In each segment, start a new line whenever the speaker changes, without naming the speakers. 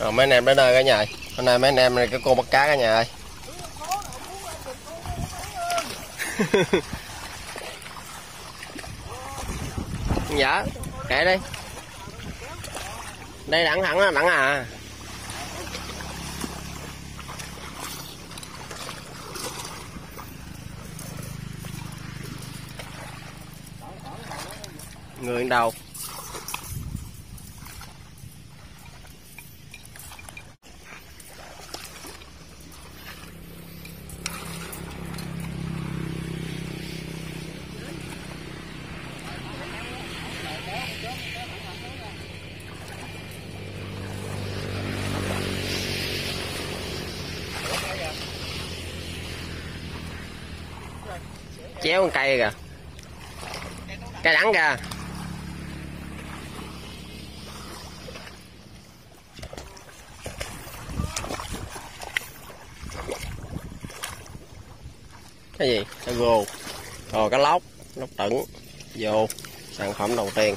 Mấy anh em đến nơi cả nhà. Hôm nay mấy anh em này cái cô bắt cá cả nhà ơi. Dạ, kệ đi. Đây đặng thẳng á, đặng à. Người đâu? Chéo con cây kìa, cây đắng kìa. Cái gì? Cá rô. Rồi cá lóc tửng vô sản phẩm đầu tiên.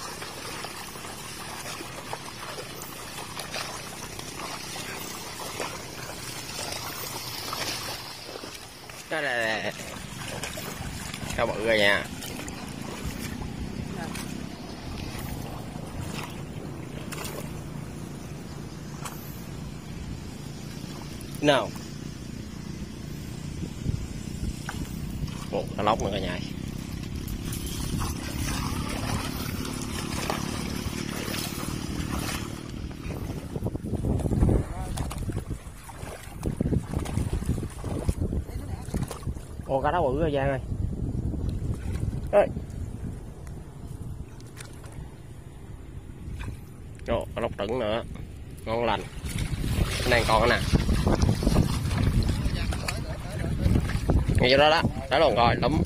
Cái này cá bự rồi nha. Nào. Một cá lóc nữa cả nhà. Ồ, cá đó bự rồi Giang ơi. Ê. Ồ, cá lóc tửng nữa. Ngon lành. Cái này còn nè. Ngay chỗ đó đó. Đó luôn rồi, lắm.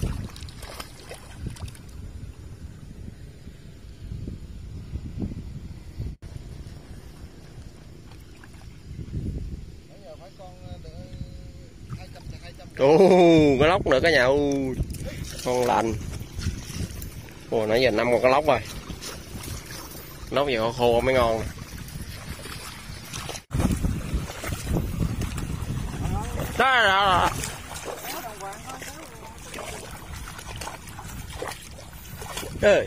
Ồ, cá lóc nữa cả nhà. Ngon lành. Ồ, nãy giờ 5 con cá lóc rồi. Lóc giờ khô mới ngon. Đó. Ê.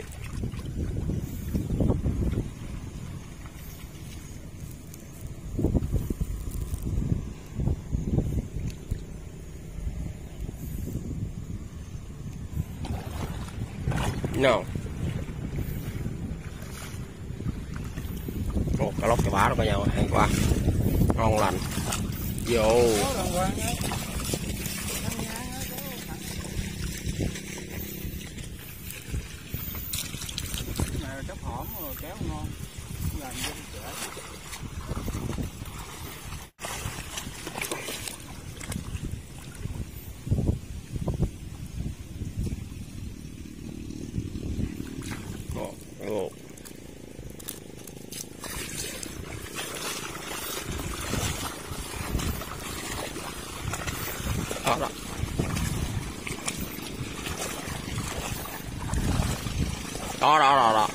No. Ồ, cá lóc chà bá đó cả nhà, ăn qua ngon lành. Vô
chốc hổm rồi kéo ngon làm vô
Ồ. Đó đó. Đó.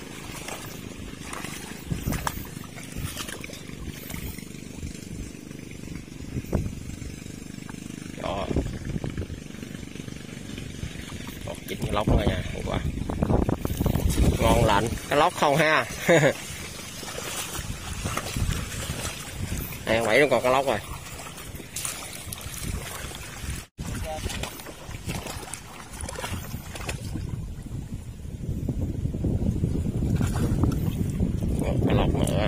Đó. Chín cái lóc rồi nha, hôm qua. Ngon lành, cái lóc không ha. Đây, 7 nó còn cá lóc rồi. Cá lóc nữa.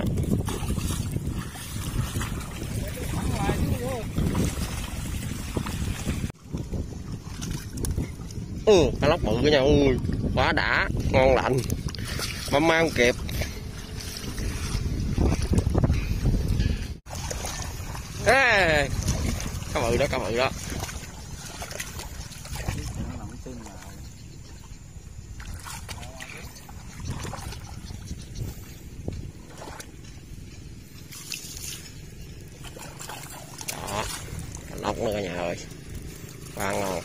Cá lóc bự của nhau, quá đã, ngon lành. Mắm không kịp. Ê, cá bự đó. Đó, cá lóc nữa cả nhà ơi, quá ngon.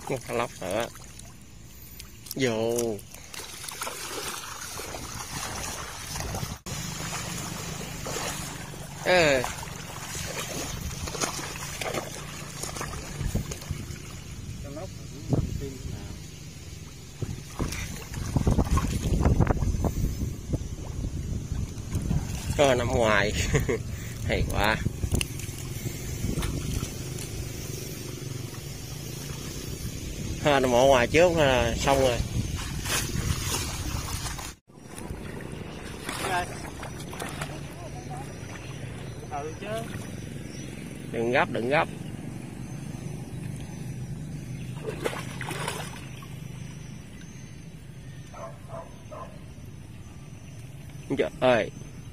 Một cá lóc nữa. Vô. Ê. Nằm ngoài. Hay quá. Nằm ở ngoài trước là xong rồi.
Chứ.
Đừng gấp, đừng gấp. Trời ơi.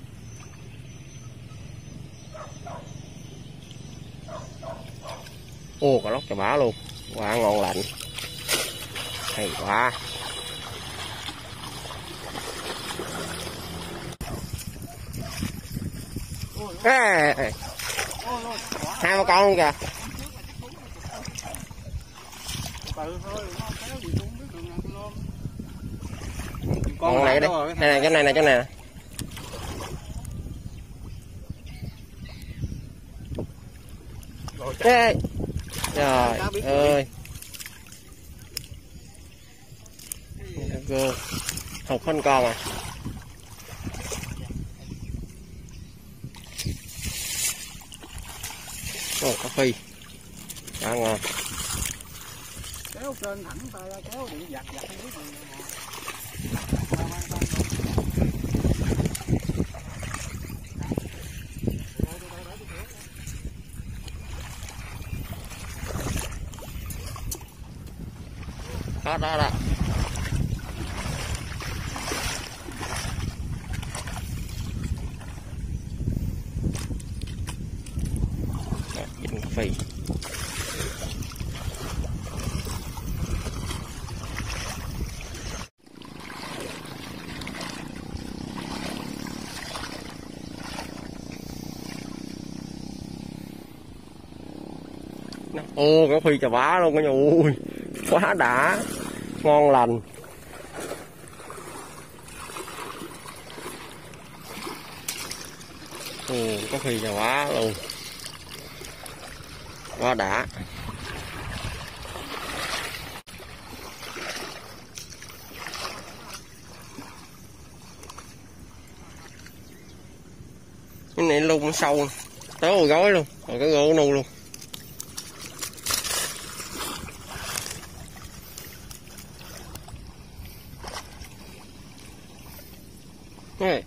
Ô, cá lóc chà bá luôn. Quá ngon lành. Hay quá. Ê, hai ba con luôn kìa. Con này đi. Này cái này cái này. Ê. Trời ơi. Cô. Không con à. Ồ, cà phê. Quá ngon.
Kéo trên thẳng tay ra kéo để giặt không biết gì.
Đó. Dính cà phê. Ô, có phi chà bá luôn cả nhà. Ui, quá đã, ngon lành. Có phi chà bá luôn, quá đã. Cái này lung sâu tới một gói luôn, rồi cái gỗ nu luôn. Này.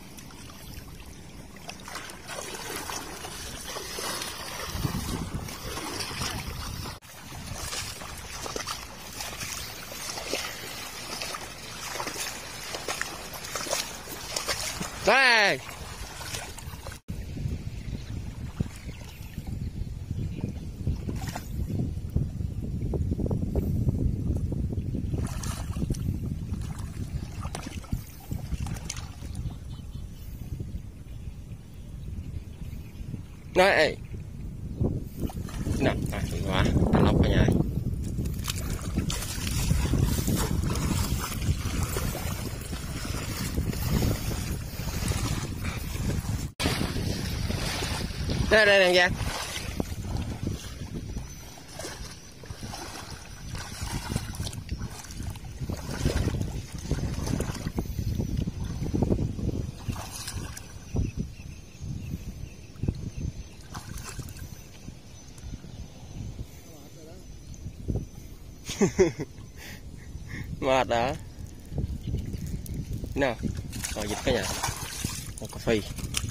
Đây. Đây. Nè, hay quá, cá lóc cả nhà. Đây nè Giang. Mệt đã. Nào, rồi dịch cái nhà. Một cà phê.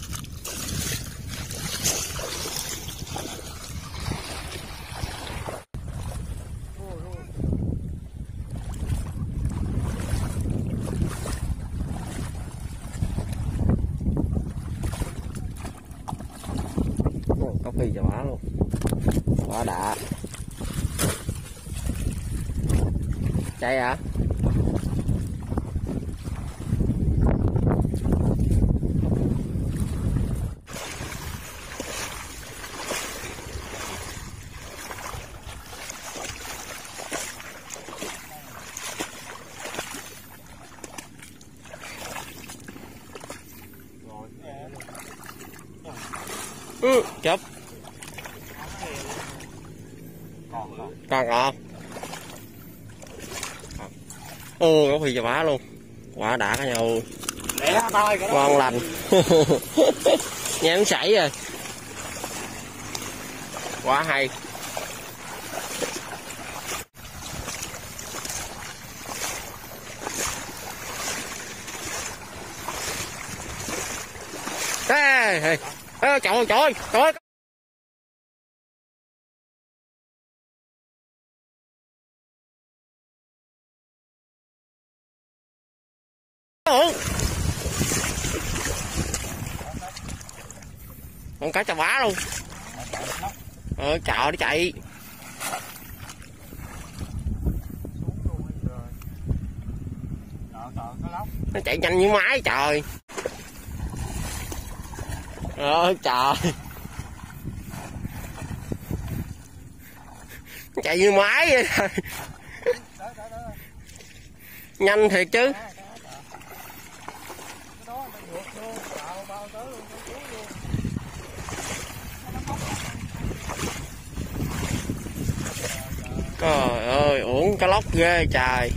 Có phi cho má luôn, quá đã. Chạy hả? chụp còn có phi chà bá luôn, quả đã cả nhau ngon lành. Nghe nó sảy rồi, quá hay. Trời ơi. Con cá chà bá luôn. Chợ đi chạy. Nó chạy nhanh như máy trời. Trời. Nó chạy như máy vậy. Nhanh thiệt chứ. Trời ơi, uổng cá lóc ghê trời.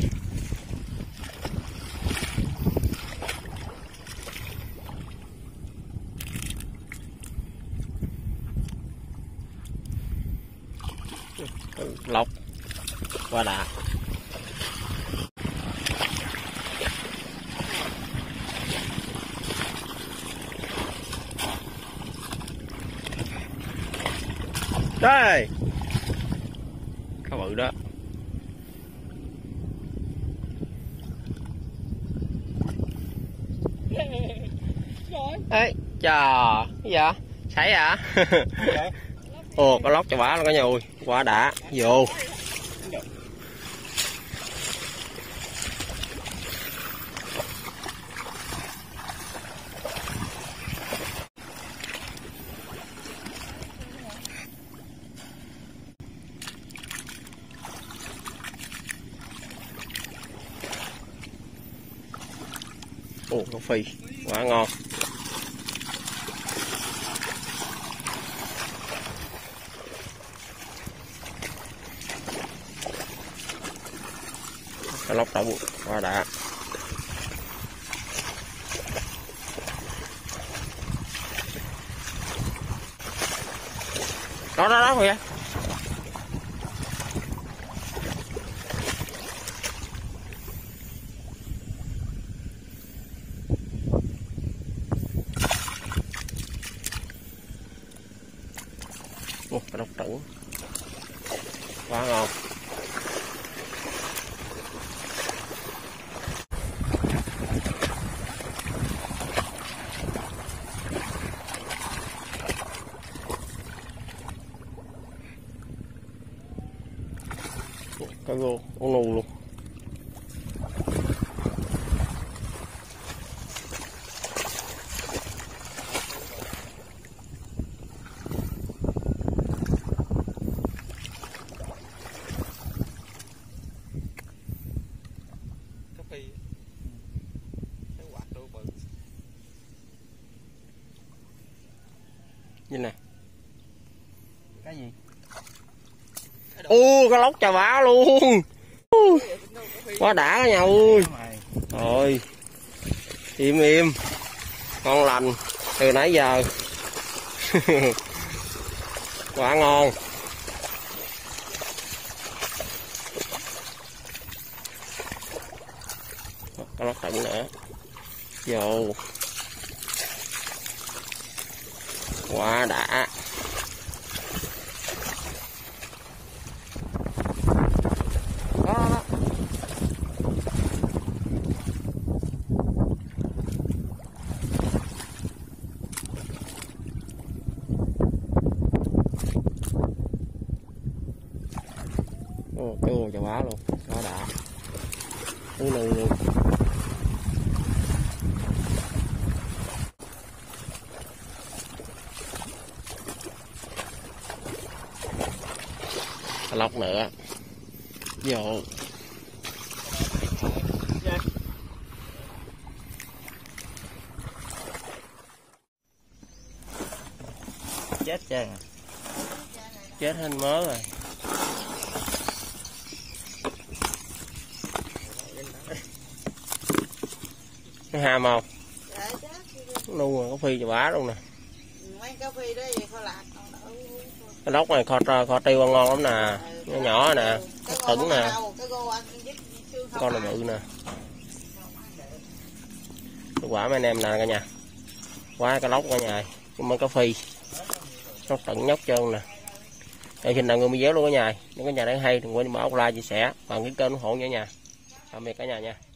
Lóc quá đã. Đây cá bự đó. Ê trời, cái gì vậy? Sảy hả? Ồ, cá lóc chà bá nó cả nhà ơi, quá đã. Vô cá phi quá ngon. Cá lóc đậu quá đã. Đó kìa. Cá lóc trứng quá ngon. Cá rô con nù luôn. Nhìn nè.
Cái gì?
Cá lóc chà bá luôn. Quá đã cả nhà ơi. Rồi. Im. Ngon lành từ nãy giờ. Quá ngon. Cá lóc trứng nữa. Vô. Quá đã. Cái ô chà bá luôn, quá đã. Uống nư luôn. Cá lóc nữa. Vô.
chết trơn.
Chết hết mớ rồi. Nó ham không?
Dạ chết.
Nu rồi, có phi cho bá luôn nè.
Mấy cà phê đó vậy kho lạc còn đỡ.
Cái lóc này kho tiêu ngon lắm nè. Nó nhỏ nè, nó cứng nè. Con này bự nè. Quả mấy anh em nè cả nhà. Quá cái lóc cả nhà. Mới có phi. Nó tận nhóc trơn nè. Đây xin là người video luôn cả nhà. Nếu cả nhà thấy hay đừng quên bỏ like chia sẻ và cái kênh ủng hộ nha nhà. Tạm biệt cả nhà nha.